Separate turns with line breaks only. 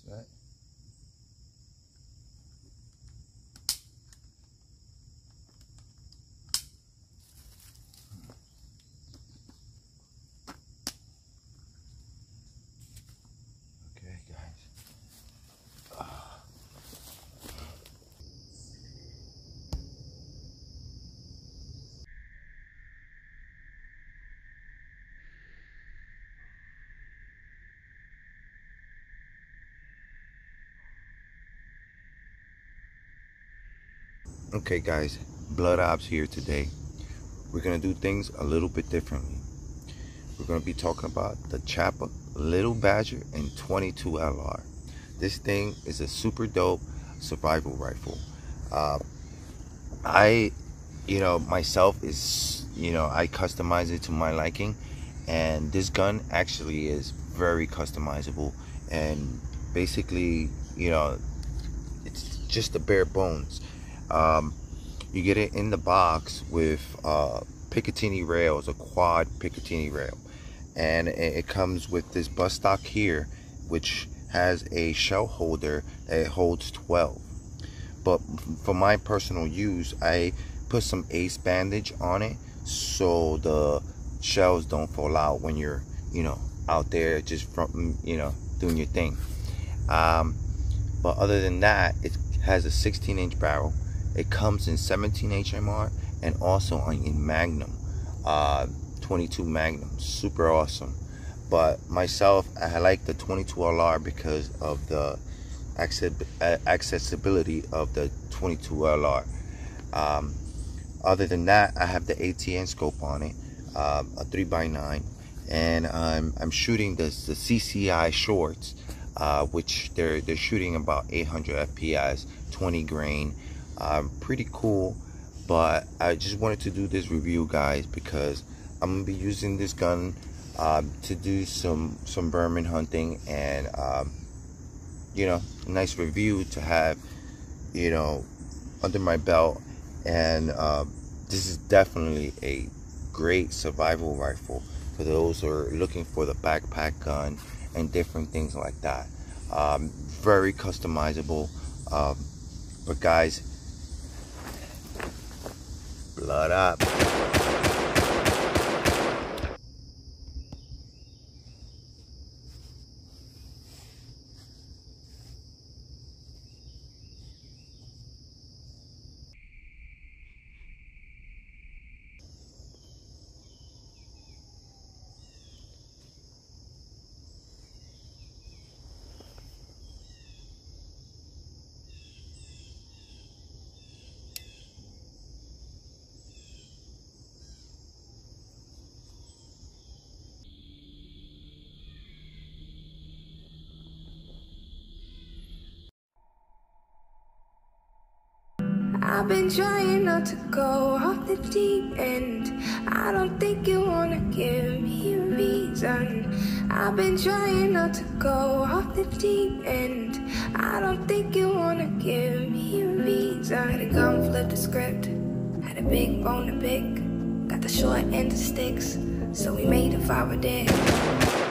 That. Okay, guys. Okay, guys, Blood Ops here today. We're gonna do things a little bit differently. We're gonna be talking about the Chopper Little Badger and 22 LR. This thing is a super dope survival rifle. I myself is, I customize it to my liking, and this gun actually is very customizable, and basically, it's just the bare bones. You get it in the box with Picatinny rails, a quad Picatinny rail, and it comes with this bust stock here, which has a shell holder that holds 12. But for my personal use, I put some ace bandage on it so the shells don't fall out when you're out there just from doing your thing. But other than that, it has a 16-inch barrel. It comes in 17 HMR and also in Magnum, 22 Magnum. Super awesome. But myself, I like the 22 LR because of the accessibility of the 22 LR. Other than that, I have the ATN scope on it, a 3x9, and I'm shooting the CCI shorts, which they're shooting about 800 FPS, 20 grain. Pretty cool. But I just wanted to do this review, guys, because I'm gonna be using this gun to do some vermin hunting, and nice review to have under my belt. And this is definitely a great survival rifle for those who are looking for the backpack gun and different things like that. Very customizable. But guys, blood up.
I've been trying not to go off the deep end. I don't think you wanna give me a reason. I've been trying not to go off the deep end. I don't think you wanna give me a reason. Had a gun, flip the script. Had a big bone to pick. Got the short end of sticks, so we made a fire there.